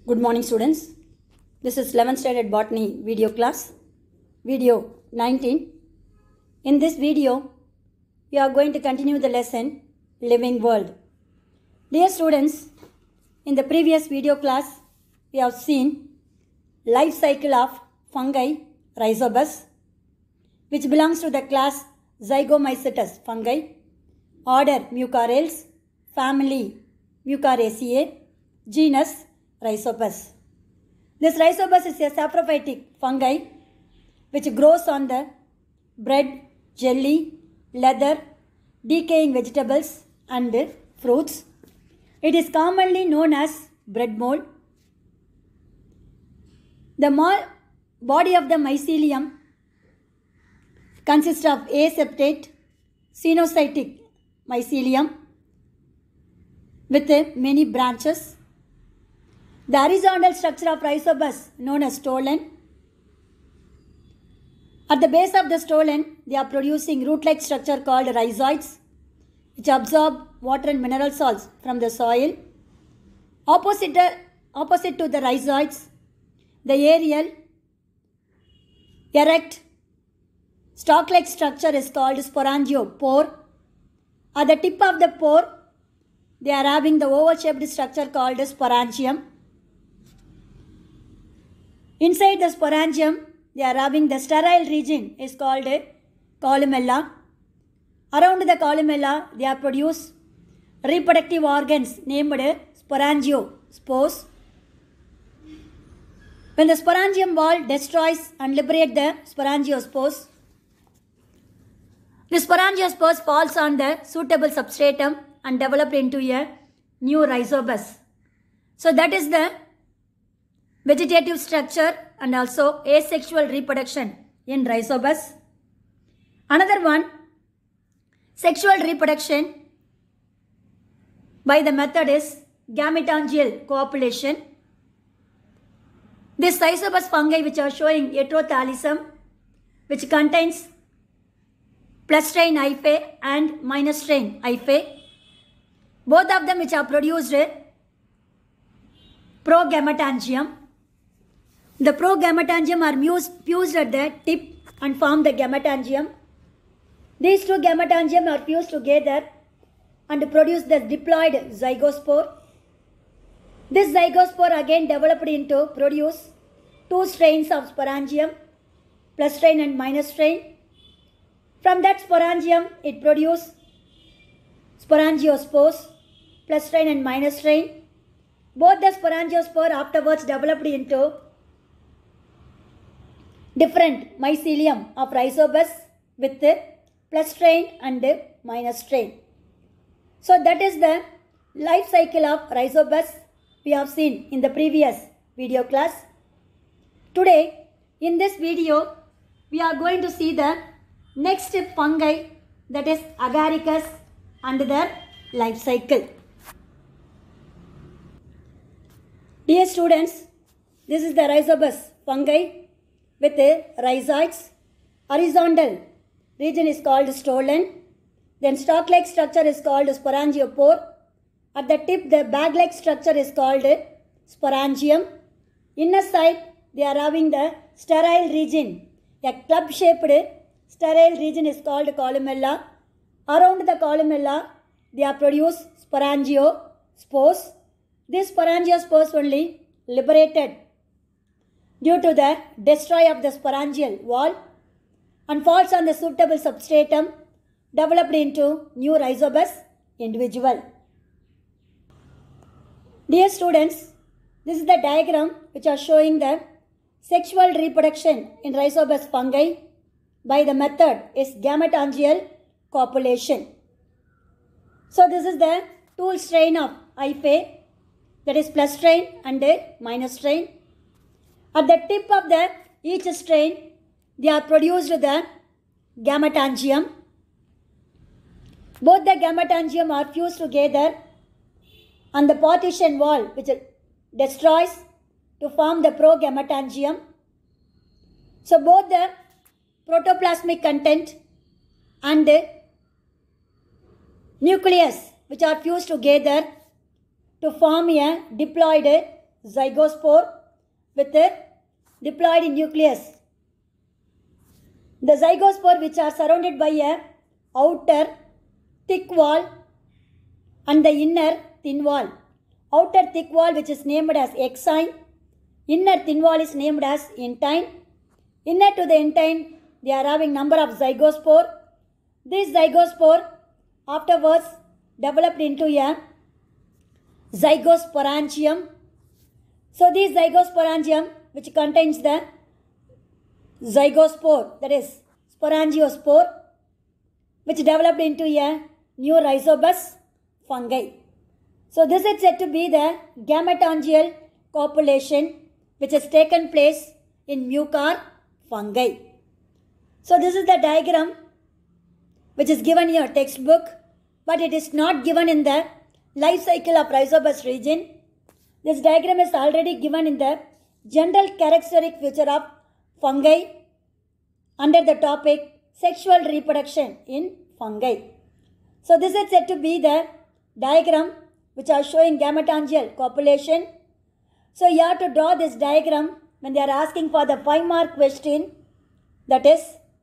Good morning students. This is 11th standard botany video class, video 19. In this video, we are going to continue the lesson Living World. Dear students, in the previous video class, we have seen life cycle of fungi Rhizobus, which belongs to the class Zygomycetes fungi, order Mucorales, family Mucoraceae, genus Rhizobus. This Rhizobus is a saprophytic fungi which grows on the bread, jelly, leather, decaying vegetables and fruits. It is commonly known as bread mold. The body of the mycelium consists of aseptate, cenocytic mycelium with many branches. The horizontal structure of Rhizobus known as stolon. At the base of the stolon, they are producing root-like structure called rhizoids, which absorb water and mineral salts from the soil. Opposite to the rhizoids, the aerial, erect, stalk-like structure is called sporangiopore. At the tip of the pore, they are having the oval-shaped structure called sporangium. Inside the sporangium, they are having the sterile region is called columella. Around the columella, they are produce reproductive organs named sporangiospores. When the sporangium wall destroys and liberates the sporangiospores, the sporangiospores falls on the suitable substratum and develop into a new Rhizobus. So that is the vegetative structure and also asexual reproduction in Rhizobus. Another one, sexual reproduction by the method is gametangial copulation. This Rhizobus fungi which are showing heterothalism, which contains plus strain hyphae and minus strain hyphae. Both of them which are produced progametangium. The progametangium are fused at the tip and form the gametangium. These two gametangium are fused together and produce the diploid zygospore. This zygospore again developed into produce two strains of sporangium, plus strain and minus strain. From that sporangium, it produces sporangiospores, plus strain and minus strain. Both the sporangiospore afterwards developed into different mycelium of Rhizobus with plus strain and minus strain. So that is the life cycle of Rhizobus we have seen in the previous video class. Today in this video we are going to see the next fungi, that is Agaricus, and their life cycle. Dear students, this is the Rhizobus fungi with rhizoids. Horizontal region is called stolon. Then stalk-like structure is called sporangiopore. At the tip, the bag-like structure is called sporangium. Inner side, they are having the sterile region. A club-shaped sterile region is called columella. Around the columella, they are produce sporangiospores. These sporangiospores only liberated due to the destroy of the sporangial wall and falls on the suitable substratum developed into new Rhizobus individual. Dear students, this is the diagram which are showing the sexual reproduction in Rhizobus fungi by the method is gametangial copulation. So this is the tool strain of hyphae, that is plus strain and minus strain. At the tip of each strain, they are produced the gametangium. Both the gametangium are fused together on the partition wall which destroys to form the progametangium. So both the protoplasmic content and nucleus which are fused together to form a diploid zygospore with a diploid nucleus. The zygospore which are surrounded by a outer thick wall and the inner thin wall. Outer thick wall which is named as exine, inner thin wall is named as intine. Inner to the intine they are having number of zygospore. This zygospore afterwards developed into a zygosporangium. So this zygosporangium which contains the zygospore, that is sporangiospore, which developed into a new rhizobus fungi. So this is said to be the gametangial copulation which has taken place in mucor fungi. So this is the diagram which is given in your textbook, but it is not given in the life cycle of rhizobus region. This diagram is already given in the general characteristic feature of fungi under the topic sexual reproduction in fungi. So this is said to be the diagram which are showing gametangial copulation. So you have to draw this diagram when they are asking for the 5-mark question, that is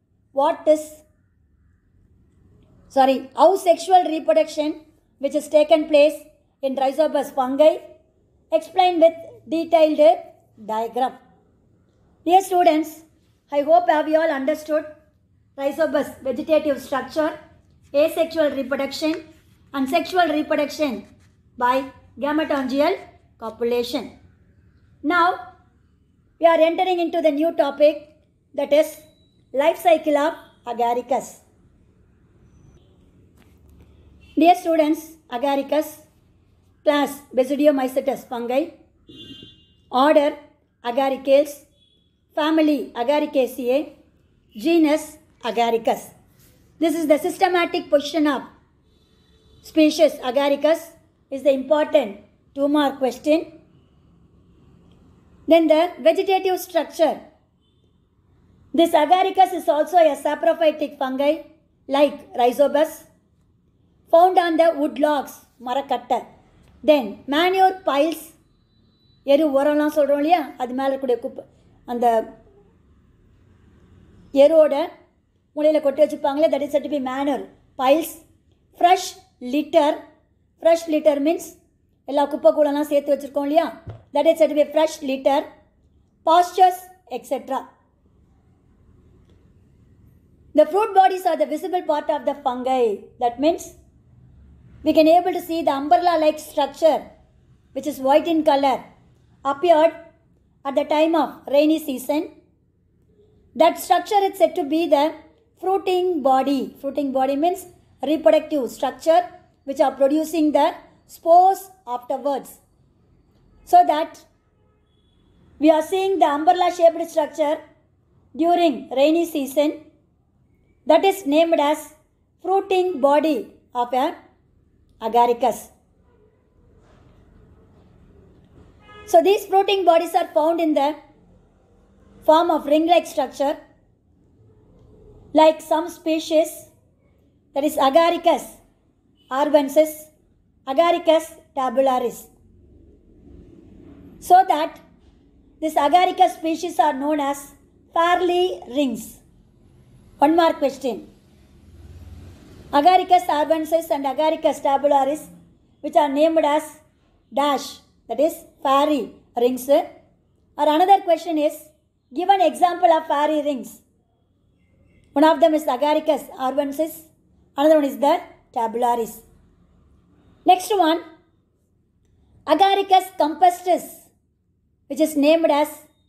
how sexual reproduction which has taken place in rhizobus fungi, explained with detailed diagram. Dear students, I hope have you all understood rhizobus vegetative structure, asexual reproduction and sexual reproduction by gametangial copulation. Now we are entering into the new topic, that is life cycle of Agaricus. Dear students, Agaricus, class Basidiomycetes fungi, order Agaricales, family Agaricaceae, genus Agaricus. This is the systematic position of species Agaricus is the important 2-mark question. Then the vegetative structure. This Agaricus is also a saprophytic fungi like rhizobus, found on the wood logs, marakatta. Then manure piles, எரு உரம்லாம் சொல்கிறோம் இல்லையா, அது மேலே இருக்கக்கூடிய குப்பை, அந்த எருவோட மூலையில் கொட்டி வச்சுப்பாங்களே, that is said to be manure piles. Fresh litter means எல்லா குப்பை கூடலாம் சேர்த்து வச்சுருக்கோம் இல்லையா, that is said to be fresh litter. Pastures, etc. The fruit bodies are the visible part of the fungi. That means we can able to see the umbrella-like structure which is white in color appeared at the time of rainy season. That structure is said to be the fruiting body. Fruiting body means reproductive structure which are producing the spores afterwards. So that we are seeing the umbrella shaped structure during rainy season, that is named as fruiting body of a Agaricus. So these fruiting bodies are found in the form of ring-like structure like some species, that is Agaricus arvensis, Agaricus tabularis. So that this Agaricus species are known as Farley rings. 1-mark question. Agaricus arvensis and Agaricus tabularis, which are named as dash, that is fairy rings. Or another question is, give an example of fairy rings. One of them is Agaricus arvensis, another one is the tabularis. Next one, Agaricus compestus, which is named as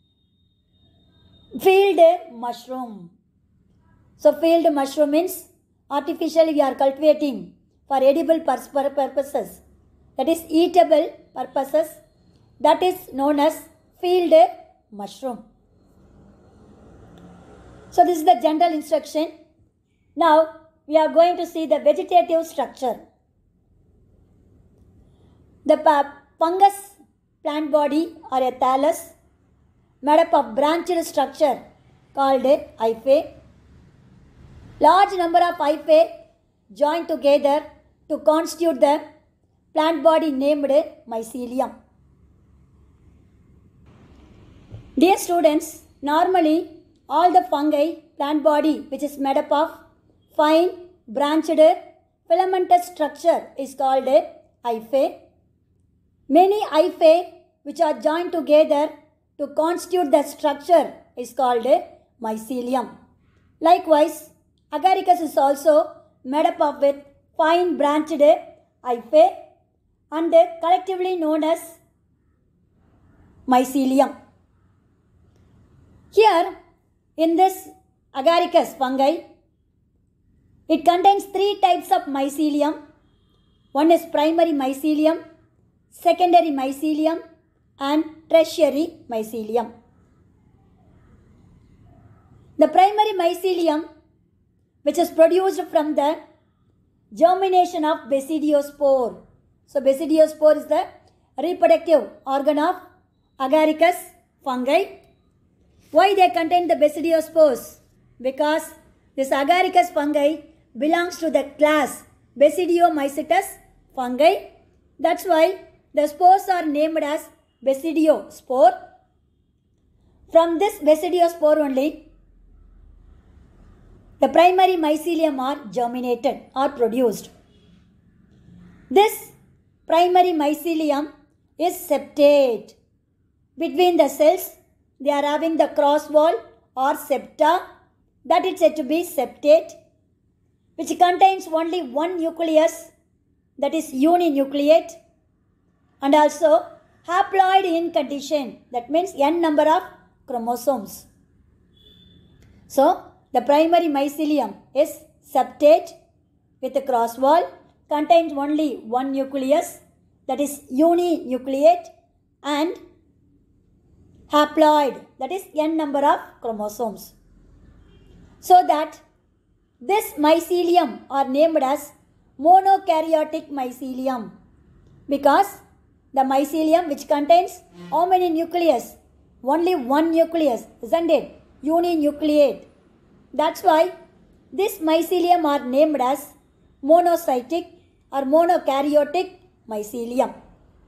field mushroom. So field mushroom means artificially we are cultivating for edible purposes, that is eatable purposes, that is known as field mushroom. So this is the general instruction. Now we are going to see the vegetative structure. The fungus plant body or a thallus made up of branched structure called hyphae. Large number of hyphae join together to constitute the plant body named mycelium. Dear students, normally all the fungi plant body which is made up of fine branched filamentous structure is called hyphae. Many hyphae which are joined together to constitute the structure is called mycelium. Likewise, agaricus is also made up of with fine branched hyphae and collectively known as mycelium. Here in this agaricus fungi, it contains three types of mycelium. One is primary mycelium, secondary mycelium and tertiary mycelium. The primary mycelium, which is produced from the germination of basidiospore. So basidiospore is the reproductive organ of agaricus fungi. Why they contain the basidiospores? Because this agaricus fungi belongs to the class Basidiomycetes fungi. That's why the spores are named as basidiospore. From this basidiospore only, the primary mycelium are germinated or produced. This primary mycelium is septate. Between the cells, they are having the cross wall or septa, that is said to be septate, which contains only one nucleus, that is uninucleate, and also haploid in condition, that means n number of chromosomes. So, the primary mycelium is septate with a cross wall, contains only one nucleus, that is uninucleate, and haploid, that is n number of chromosomes. So that this mycelium are named as monokaryotic mycelium, because the mycelium which contains how many nucleus? Only one nucleus, isn't it? Uninucleate. That's why this mycelium are named as monocytic or monokaryotic mycelium.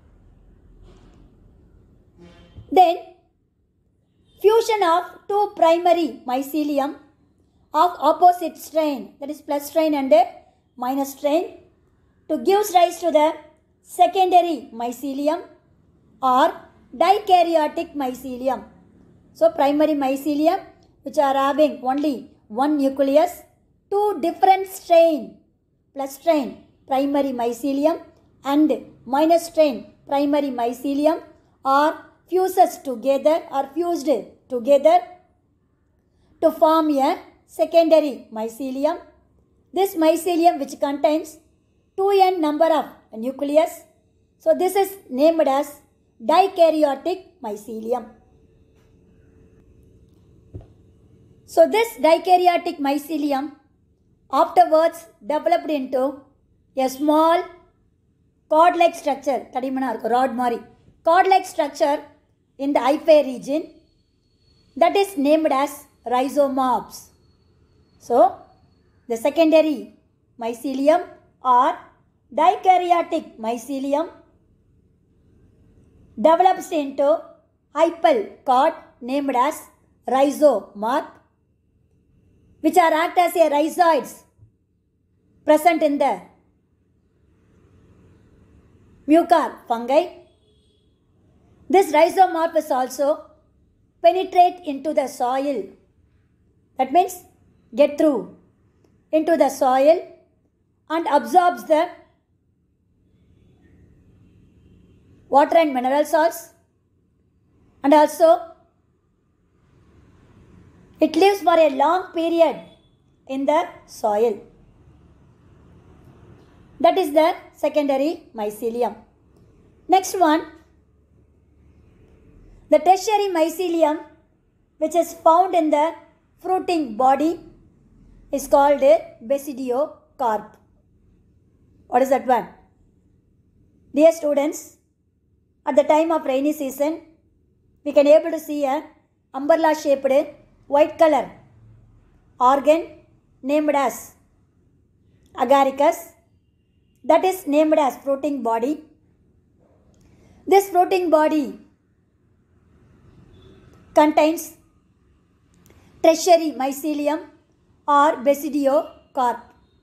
Then fusion of two primary mycelium of opposite strain, that is plus strain and minus strain, to gives rise to the secondary mycelium or dikaryotic mycelium. So primary mycelium which are having only one nucleus, two different strain, plus strain primary mycelium and minus strain primary mycelium are fuses together or fused together to form a secondary mycelium. This mycelium which contains 2n number of nucleus. So this is named as dikaryotic mycelium. So this dikaryotic mycelium afterwards developed into a small cord-like structure, rod mari, cord-like structure in the hyphae region, that is named as rhizomorphs. So the secondary mycelium or dikaryotic mycelium develops into hyphal cord named as rhizomorph, which are act as a rhizoids present in the mucor fungi. This rhizomorph is also penetrate into the soil, that means get through into the soil and absorbs the water and mineral salts, and also it lives for a long period in the soil. That is the secondary mycelium. Next one, the tertiary mycelium, which is found in the fruiting body, is called a basidiocarp. What is that one? Dear students, at the time of rainy season, we can able to see a umbrella shaped white color organ named as agaricus, that is named as fruiting body. This fruiting body contains tertiary mycelium or basidiocarp.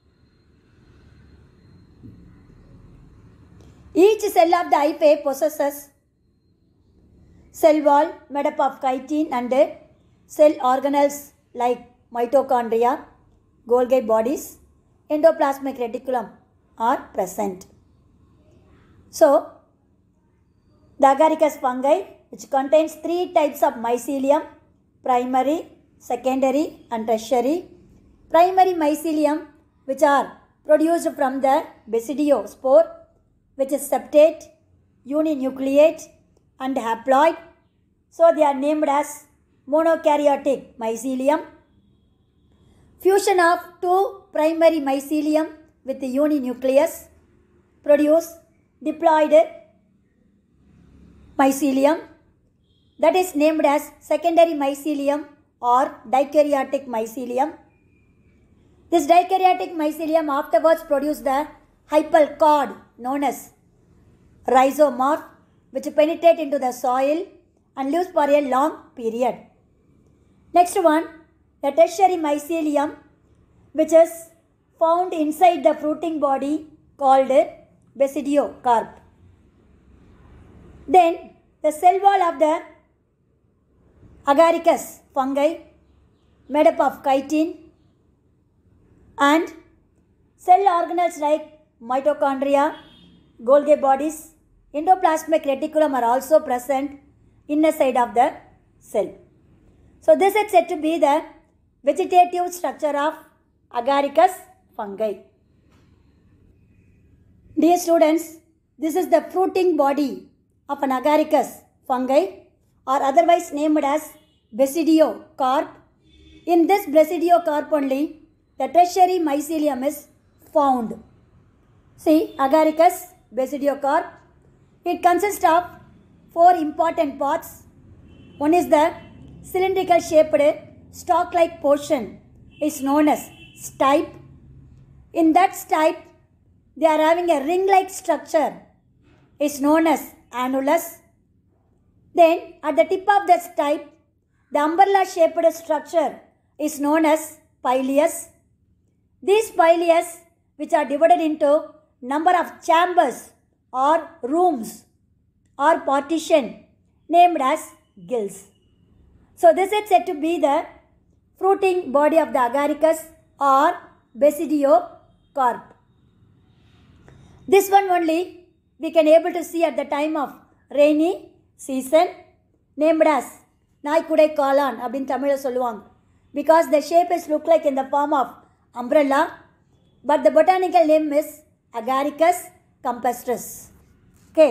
Each cell of the hyphae possesses cell wall made up of chitin and cell organelles like mitochondria, Golgi bodies, endoplasmic reticulum are present. So, the Agaricus fungi, which contains 3 types of mycelium, primary, secondary and tertiary. Primary mycelium, which are produced from the basidiospore, which is septate, uninucleate and haploid. So, they are named as monokaryotic mycelium. Fusion of 2 primary mycelium with the uninucleus produce diploid mycelium, that is named as secondary mycelium or dikaryotic mycelium. This dikaryotic mycelium afterwards produce the hypal cord known as rhizomorph, which penetrate into the soil and lives for a long period. Next one, the tertiary mycelium, which is found inside the fruiting body called basidiocarp. Then the cell wall of the Agaricus fungi made up of chitin and cell organelles like mitochondria, Golgi bodies, endoplasmic reticulum are also present inner side of the cell. So this is said to be the vegetative structure of Agaricus fungi. Dear students, this is the fruiting body of an Agaricus fungi or otherwise named as basidiocarp. In this basidiocarp only the tertiary mycelium is found. See, Agaricus basidiocarp, it consists of 4 important parts. One is the cylindrical shaped stalk-like portion is known as stipe. In that stipe, they are having a ring-like structure is known as annulus. Then at the tip of the stipe, the umbrella-shaped structure is known as pileus. These pileus, which are divided into number of chambers or rooms or partition named as gills. So this is said to be the fruiting body of the Agaricus or basidiocarp. This one only we can able to see at the time of rainy season, named as நாய்க்குடை காளான் அப்படின்னு தமிழில் சொல்லுவாங்க. Because the shape is look like in the form of umbrella, but the botanical name is Agaricus campestris. Okay.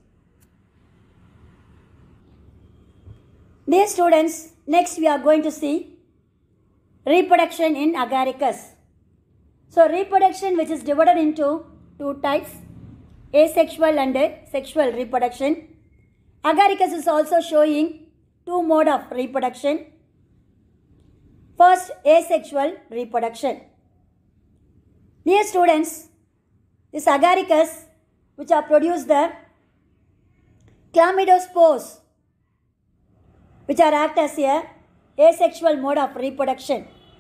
Dear students, next we are going to see reproduction in Agaricus. So reproduction, which is divided into 2 types, asexual and sexual reproduction. Agaricus is also showing 2 modes of reproduction. First, asexual reproduction. Dear students, this Agaricus, which are produced the chlamydospores, which are act as a asexual mode of reproduction.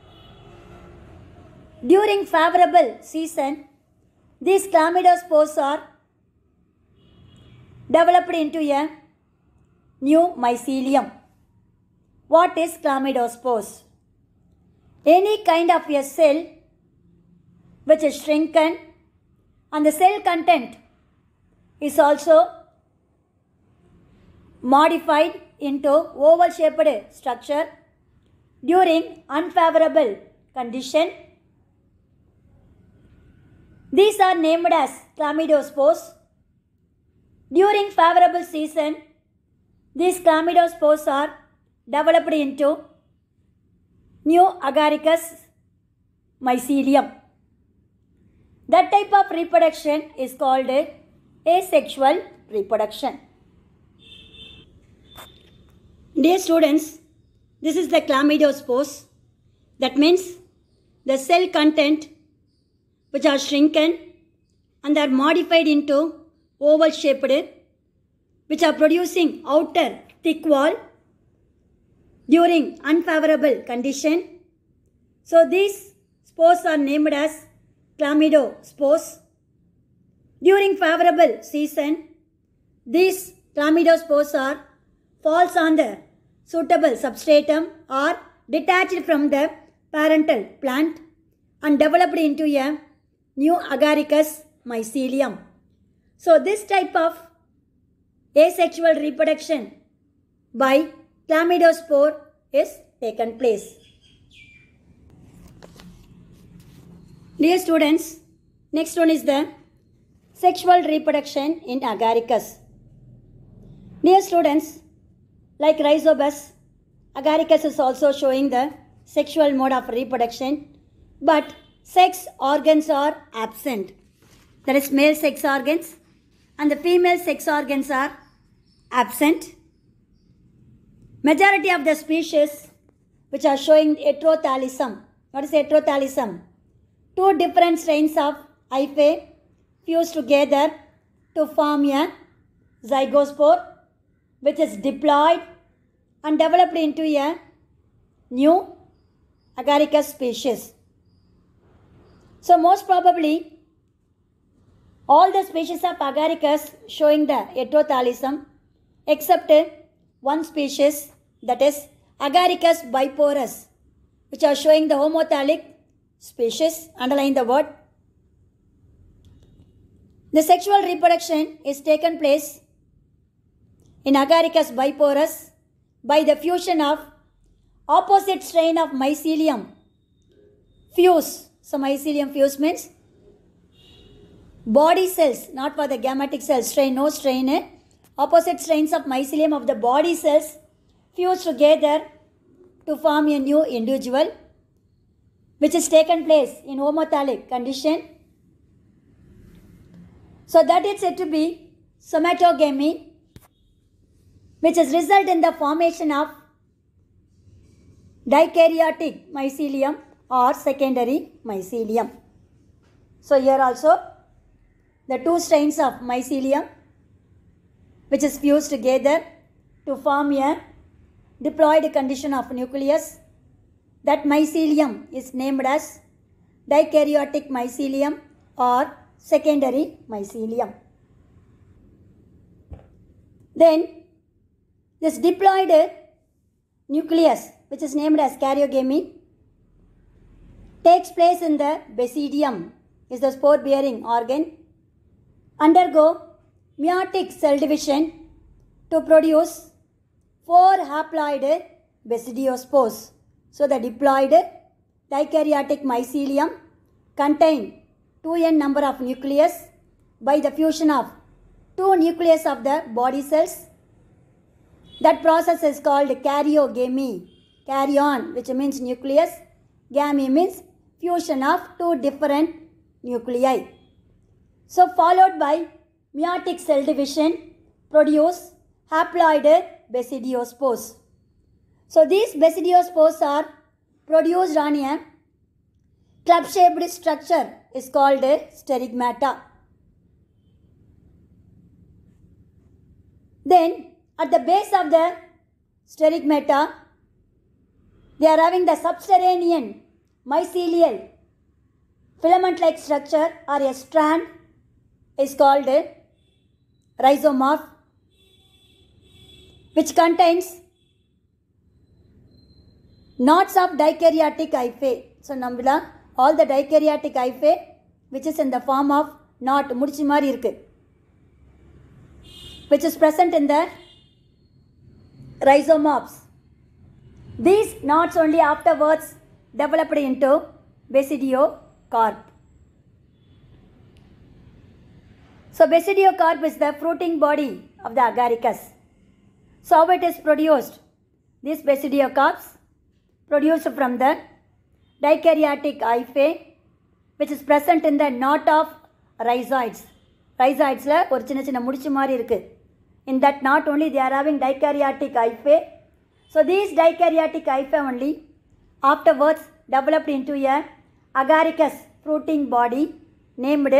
During favorable season, these chlamydospores are developed into a new mycelium. What is chlamydospores? Any kind of a cell which is shrunken and the cell content is also modified into oval shaped structure during unfavorable condition. These are named as chlamydospores. During favorable season, these chlamydospores are developed into new Agaricus mycelium. That type of reproduction is called asexual reproduction. Dear students, this is the chlamydospores. That means the cell content which are shrunken and are modified into oval shaped, which are producing outer thick wall during unfavorable condition. So these spores are named as chlamydospores. During favorable season, these chlamydospores are falls on the suitable substratum or detached from the parental plant and developed into a new agaricus mycelium. So this type of asexual reproduction by chlamydospore is taken place. Dear students, next one is the sexual reproduction in agaricus. Dear students, like Rhizobus, agaricus is also showing the sexual mode of reproduction, but sex organs are absent. That is male sex organs and the female sex organs are absent. Majority of the species which are showing heterothalism. What is heterothalism? Two different strains of hyphae fuse together to form a zygospore which is diploid and developed into a new agaricus species. So most probably all the species of agaricus showing the heterothalism except one species, that is Agaricus biporus, which are showing the homothalic species. Underline the word. The sexual reproduction is taken place in Agaricus biporus by the fusion of opposite strain of mycelium fuse. So mycelium fuse means body cells, not for the gametic cells, strain, no strain. Opposite strains of mycelium of the body cells fuse together to form a new individual which is taken place in homothalic condition. So that is said to be somatogamy, which is result in the formation of dikaryotic mycelium or secondary mycelium. So here also the two strains of mycelium which is fused together to form a diploid condition of nucleus. That mycelium is named as dikaryotic mycelium or secondary mycelium. Then this diploid nucleus, which is named as karyogamy, takes place in the basidium, is the spore bearing organ, undergo meiotic cell division to produce 4 haploid basidiospores. So the diploid dikaryotic mycelium contain 2n number of nucleus by the fusion of 2 nucleus of the body cells. That process is called karyogamy. Karyon, which means nucleus. Gamy means fusion of 2 different nuclei. So followed by meiotic cell division produce haploid basidiospores. So these basidiospores are produced on a club-shaped structure is called sterigmata. Then at the base of the sterigmata, they are having the subterranean mycelial filament-like structure or a strand is called rhizomorph, which contains knots of dikaryotic hyphae. So நம்மள all the dikaryotic hyphae which is in the form of knot முடிச்சு மாதிரி இருக்கு, which is present in the rhizomorphs. These knots only afterwards developed into basidiocarp. So basidiocarp is the fruiting body of the agaricus. So how it is produced? These basidiocarps produced from the dikaryotic hyphae which is present in the knot of rhizoids. Rhizoids la ஒரு சின்ன சின்ன முடிச்சு மாதிரி இருக்கு. In that knot only they are having dikaryotic hyphae. So these dikaryotic hyphae only afterwards developed into a agaricus fruiting body named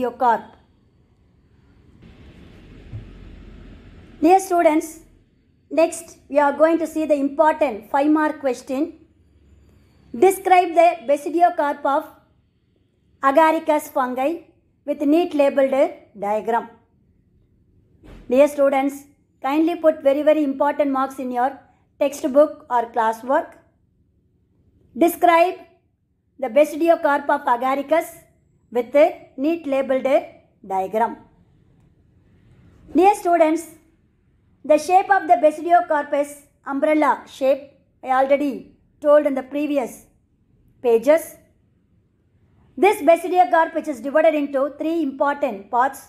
basidiocarp. Dear students, Next, we are going to see the important 5-mark question. Describe the basidiocarp of Agaricus fungi with neat labeled diagram. Dear students, kindly put very important marks in your textbook or classwork. Describe the basidiocarp of Agaricus with a neat labeled diagram. Dear students, the shape of the basidiocarp is umbrella shape. I already told in the previous pages. This basidiocarp, which is divided into 3 important parts.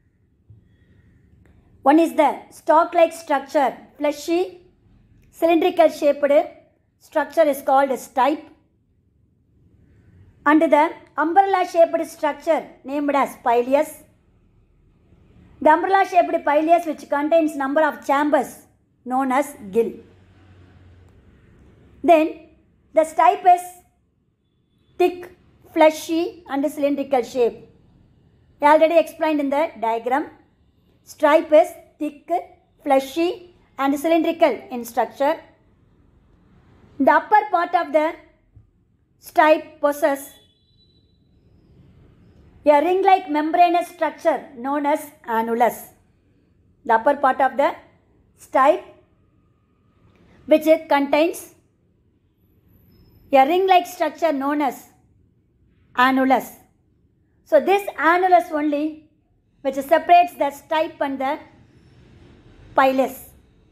One is the stalk-like structure, fleshy, cylindrical shaped structure is called stipe. And the umbrella shaped structure named as pileus. The umbrella shaped pileus, which contains number of chambers known as gill. Then the stipe is thick, fleshy and cylindrical shape. I already explained in the diagram. Stipe is thick, fleshy and cylindrical in structure. The upper part of the stipe possesses a ring-like membranous structure known as annulus. The upper part of the stipe, which contains a ring-like structure known as annulus. So this annulus only which separates the stipe and the pileus.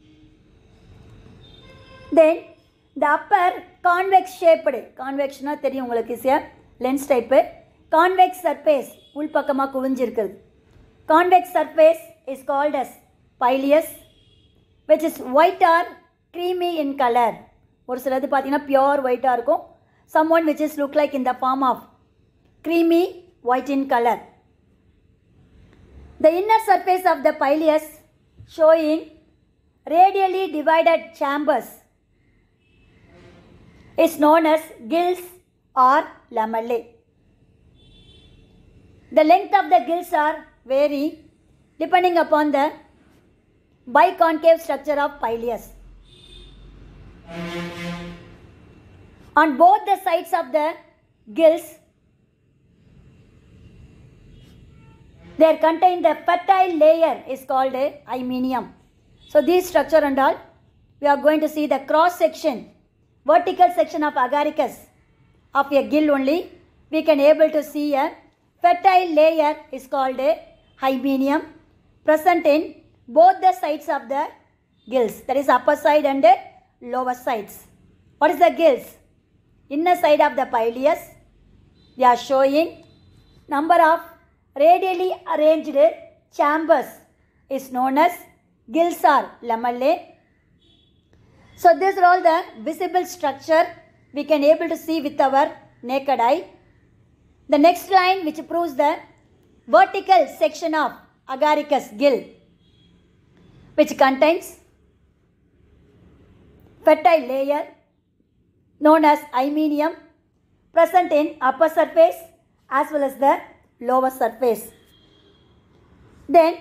Then the upper convex shaped, convex na theriyum ungalku is a lens type, convex surface ulpakkama kuvinjirukku. Convex surface is called as pileus, which is white or creamy in color. ஒரு சிலது பார்த்தீங்கன்னா pure white இருக்கும். Someone which is look like in the form of creamy white in color. The inner surface of the pileus showing radially divided chambers is known as gills or lamellae. The length of the gills are vary depending upon the biconcave structure of pileus. On both the sides of the gills, there contain the fertile layer is called hymenium. So these structure and all, we are going to see the cross section, vertical section of Agaricus of a gill only. We can able to see a fertile layer is called hymenium present in both the sides of the gills, that is upper side and lower sides. What is the gills? Inner side of the pileus, we are showing number of radially arranged chambers is known as gills or lamellae. So these are all the visible structure we can able to see with our naked eye. The next line which proves the vertical section of Agaricus gill, which contains fertile layer known as hymenium present in upper surface as well as the lower surface. Then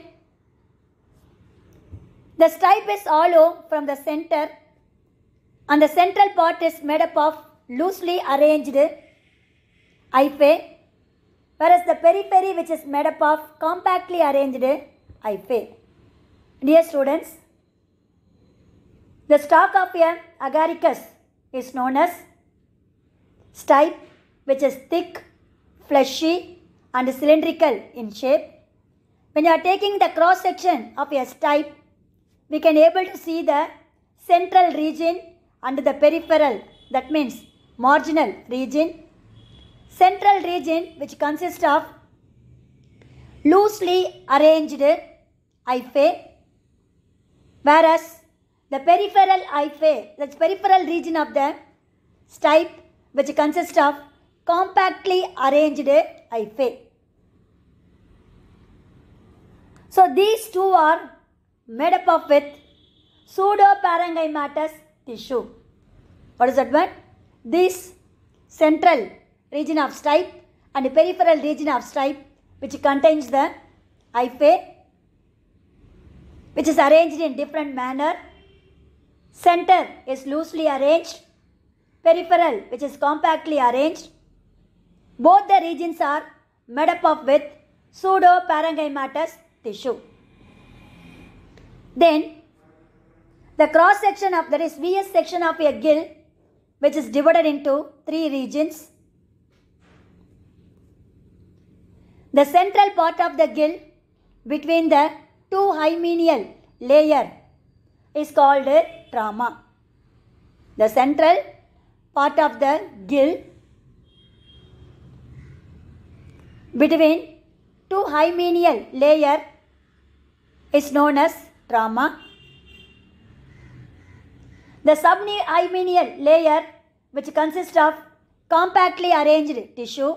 the stipe is hollow from the center and the central part is made up of loosely arranged hyphae, whereas the periphery which is made up of compactly arranged hyphae. Dear students, the stalk of a Agaricus is known as stipe, which is thick, fleshy and cylindrical in shape. When you are taking the cross section of a stipe, we can able to see the central region and the peripheral, that means marginal region. Central region which consists of loosely arranged hyphae, whereas the peripheral hyphae, the peripheral region of the stipe which consists of compactly arranged hyphae. So these two are made up of with pseudoparenchymatous tissue. What is that one? This central region of stipe and the peripheral region of stipe which contains the hyphae which is arranged in different manner Center is loosely arranged. Peripheral, which is compactly arranged. Both the regions are made up of with pseudoparenchymatous tissue. Then the cross section of, that is VS section of a gill, which is divided into 3 regions. The central part of the gill between the 2 hymenial layer is called trauma. The central part of the gill between 2 hymenial layer is known as trauma. The subhymenial layer, which consists of compactly arranged tissue,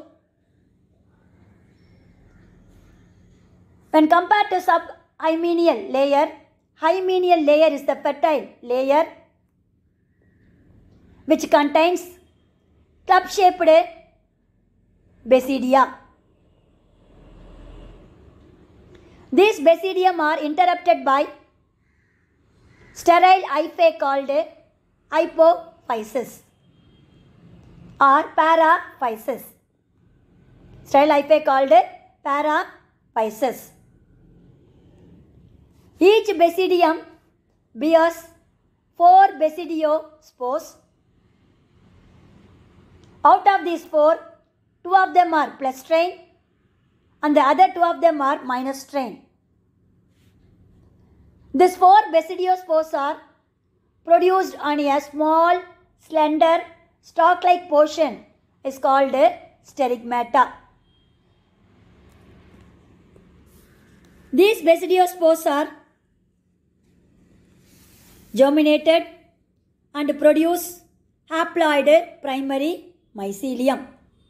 when compared to subhymenial layer, hymenial layer is the fertile layer which contains club-shaped basidia. These basidium are interrupted by sterile hyphae called hypophysis or paraphysis. Sterile hyphae called paraphysis. Each basidium bears 4 basidiospores. Out of these 4, 2 of them are plus strain and the other 2 of them are minus strain. These 4 basidiospores are produced on a small, slender, stalk-like portion is called sterigmata. These basidiospores are germinated and produce haploid primary mycelium.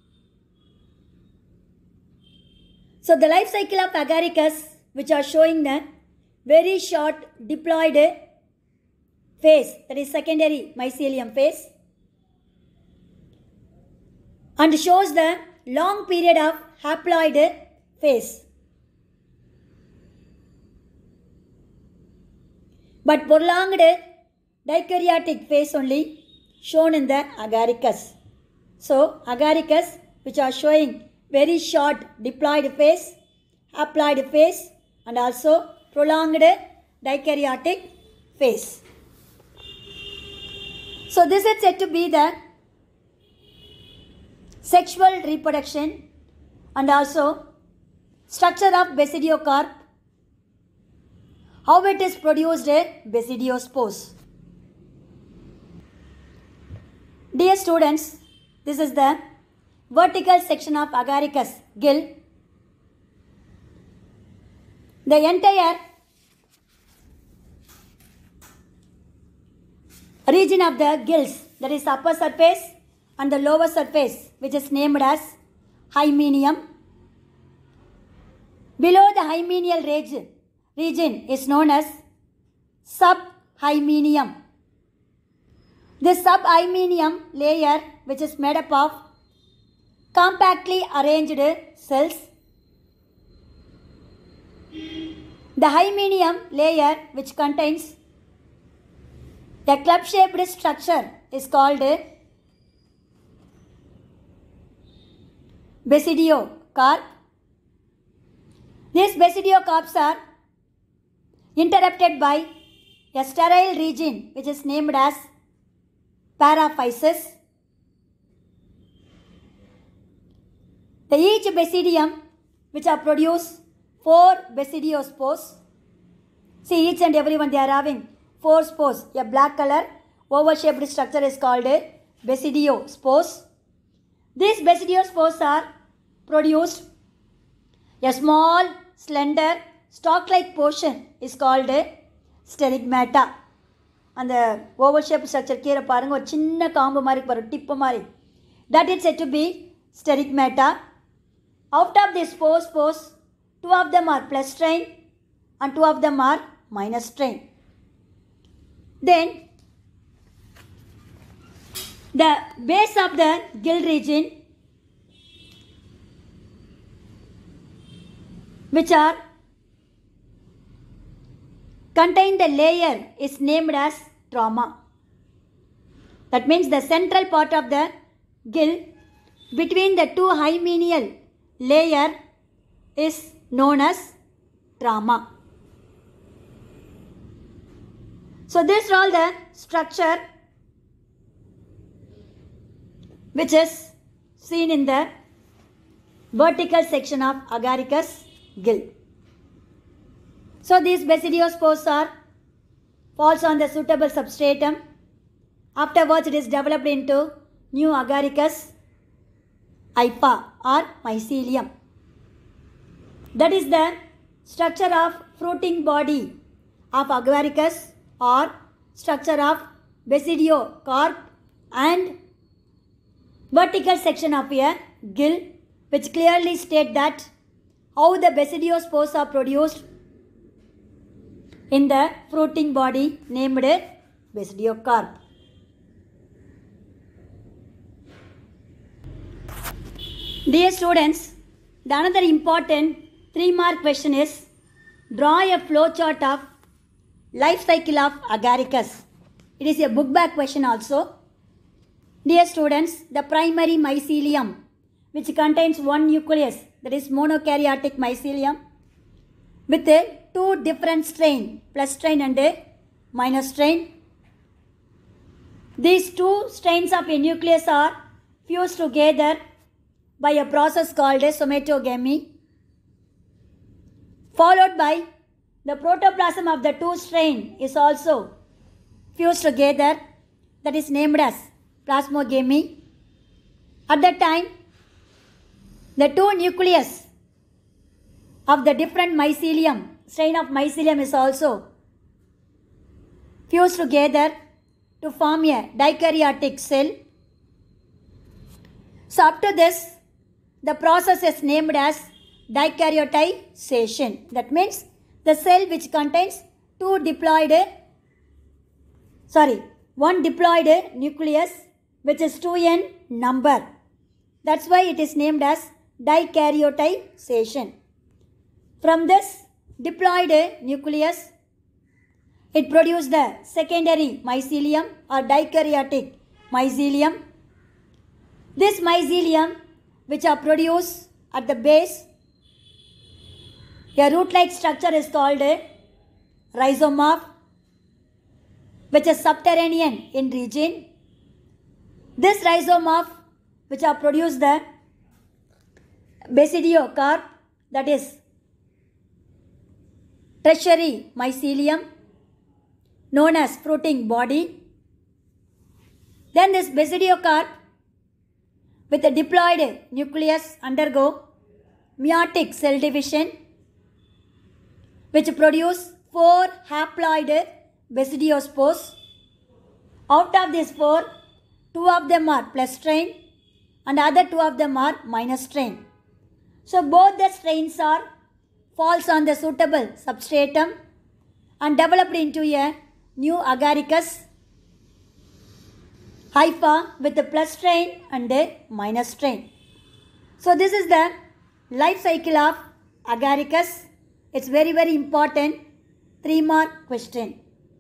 So the life cycle of agaricus, which are showing the very short diploid phase, that is secondary mycelium phase, and shows the long period of haploid phase. But prolonged dikaryotic phase only shown in the agaricus. So agaricus, which are showing very short diploid phase, haploid phase, and also prolonged dikaryotic phase. So this is said to be the sexual reproduction and also structure of basidiocarp, how it is produced basidiospores. Dear students, this is the vertical section of agaricus gill. The entire region of the gills, that is upper surface and the lower surface, which is named as hymenium. Below the hymenial region is known as subhymenium. This subhymenium layer, which is made up of compactly arranged cells. The hymenium layer, which contains a club-shaped structure, is called basidiocarp. These basidiocarps are interrupted by a sterile region, which is named as paraphysis. Each basidium, which are produce 4 basidiospores. See, each and every one, they are having 4 spores. A black color oval-shaped structure is called basidiospores. These basidiospores are produced a small, slender, stalk-like portion is called sterigmata. And the oval-shaped structure kira paranga or chinna kaambu mari paru tippu mari. That is said to be sterigmata. Out of these 4 spores, 2 of them are plus strain and 2 of them are minus strain. Then the base of the gill region, which are contain the layer, is named as trauma. That means the central part of the gill between the two hymeneal layer is known as trama. So this is all the structure which is seen in the vertical section of agaricus gill. So these basidiospores falls on the suitable substratum. Afterwards it is developed into new agaricus hypha or mycelium. That is the structure of fruiting body of agaricus or structure of basidiocarp and vertical section of a gill, which clearly state that how the basidiospores are produced in the fruiting body named basidiocarp. Dear students, the another important 3-mark question is draw a flow chart of life cycle of agaricus. It is a book back question also. Dear students, the primary mycelium which contains one nucleus, that is monokaryotic mycelium, with two different strain, plus strain and minus strain. These two strains of a nucleus are fused together by a process called somatogamy, followed by the protoplasm of the two strain is also fused together, that is named as plasmogamy. At that time, the two nucleus of the different mycelium, strain of mycelium is also fused together to form a dikaryotic cell. So up to this, the process is named as dikaryotization. That means the cell which contains one diploid nucleus which is 2n number. That's why it is named as dikaryotization. From this diploid nucleus, it produces the secondary mycelium or dikaryotic mycelium. This mycelium which are produced at the base, a root-like structure is called rhizomorph, which is subterranean in region. This rhizomorph which are produced the basidiocarp, that is tertiary mycelium known as fruiting body. Then this basidiocarp with a diploid nucleus undergo meiotic cell division which produce 4 haploid basidiospores. Out of these 4, 2 of them are plus strain and other 2 of them are minus strain. So both the strains are falls on the suitable substratum and developed into a new agaricus hypha with a plus strain and a minus strain. So this is the life cycle of agaricus. It's very important 3-mark question.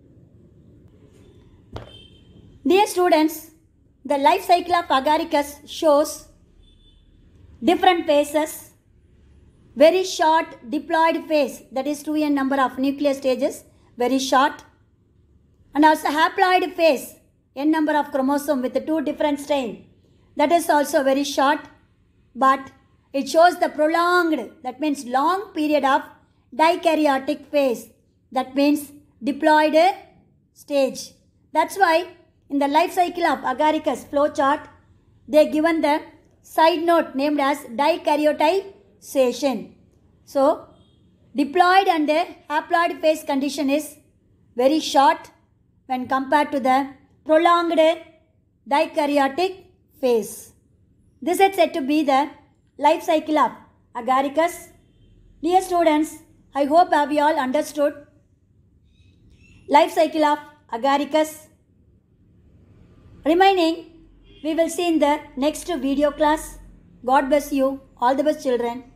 Dear students, the life cycle of agaricus shows different phases. Very short diploid phase, that is 2n number of nucleus stages, very short. And also haploid phase, n number of chromosome with the 2 different strain, that is also very short. But it shows the prolonged, that means long period of dikaryotic phase, that means diploid stage. That's why in the life cycle of agaricus flow chart, they given the side note named as dikaryotization. So diploid and haploid phase condition is very short when compared to the prolonged dikaryotic phase. This is said to be the life cycle of agaricus. Dear students, I hope have you all understood life cycle of agaricus. Remaining, we will see in the next video class. God bless you. All the best, children.